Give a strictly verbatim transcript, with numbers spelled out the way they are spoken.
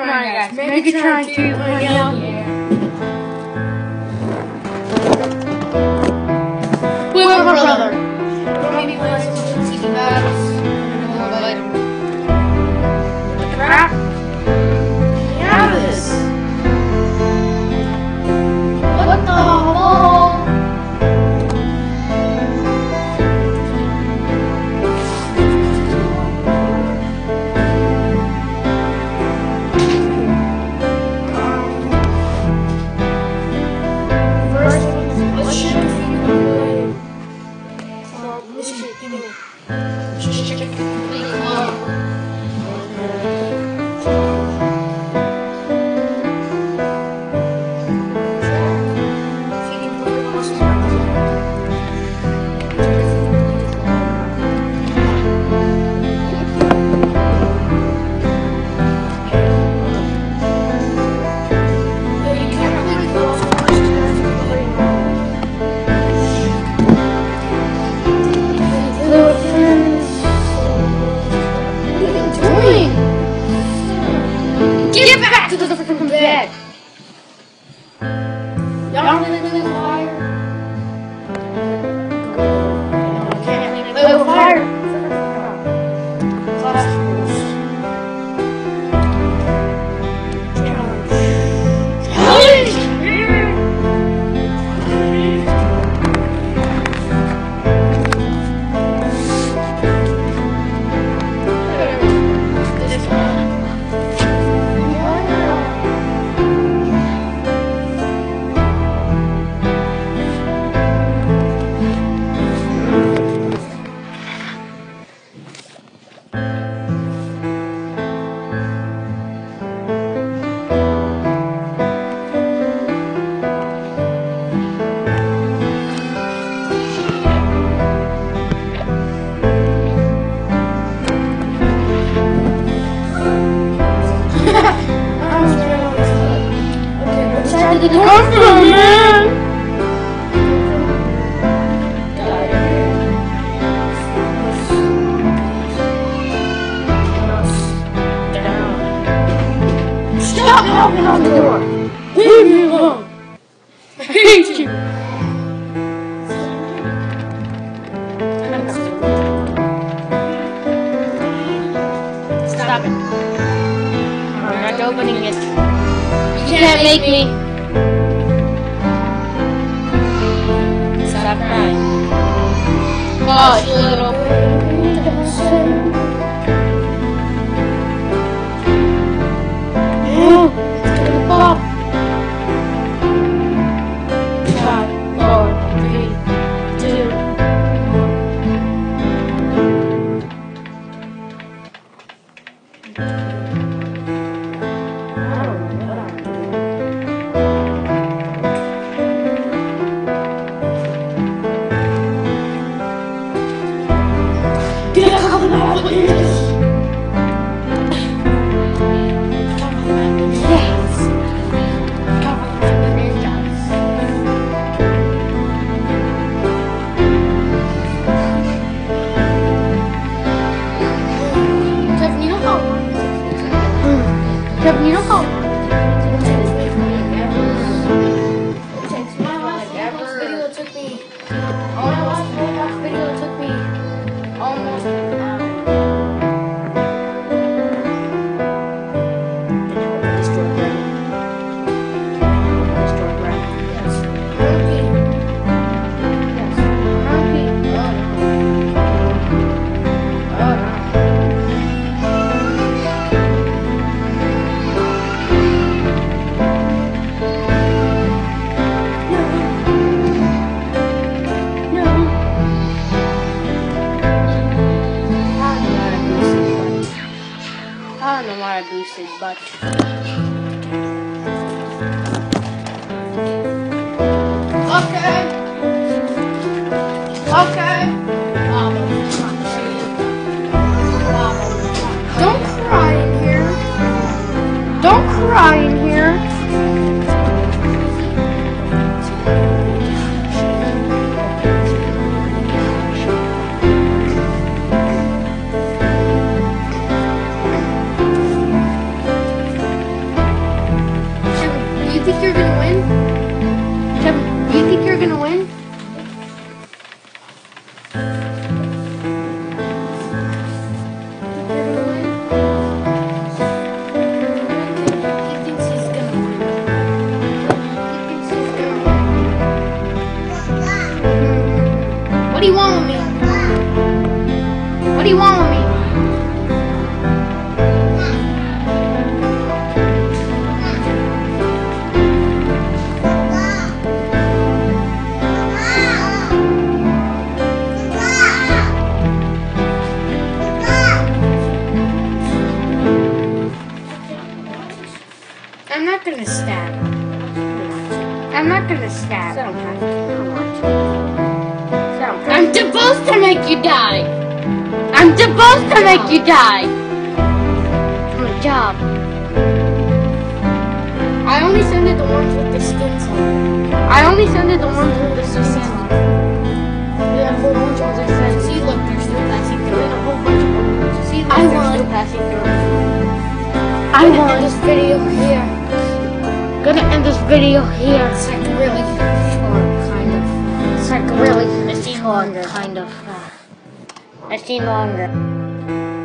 guys. Megatron two point oh. With my brother. We're going to be playing some T V battles. What the crap? Get out of this. What the ball? Get back to the freaking bed! Y'all really play with fire? Can't play with fire! The girlfriend, man! Stop knocking on the door! Leave me alone! I hate you! Stop it. I'm not opening it. You can't make me! Stop crying. Gosh, little baby, yeah, it's gonna pop. Five, four, three, two, Kevin, you know how long it takes me to make ever? It takes me like ever. Video took me. Oh, my last Roblox video took me almost an hour. Destroy ground. Destroy ground. Yes. Monkey. Yes. Monkey. Oh no. Oh no. I don't know why I boosted, but okay, okay. Um, don't cry in here. Don't cry in here. you want with me? What do you want with me? I'm not gonna stab. I'm not gonna stab. I'm supposed to make you die. I'm supposed to make you die. Good job. I only send it the ones with the skins on. I only send it the ones with the skins on. We have a whole bunch of other friends. See, look, they're still passing through. And a whole bunch of other ones. See, look, I they're won. Still passing through. I I'm gonna end this video here. Gonna end this video here. It's like really short, kind of. It's like really short, kind of. I see longer.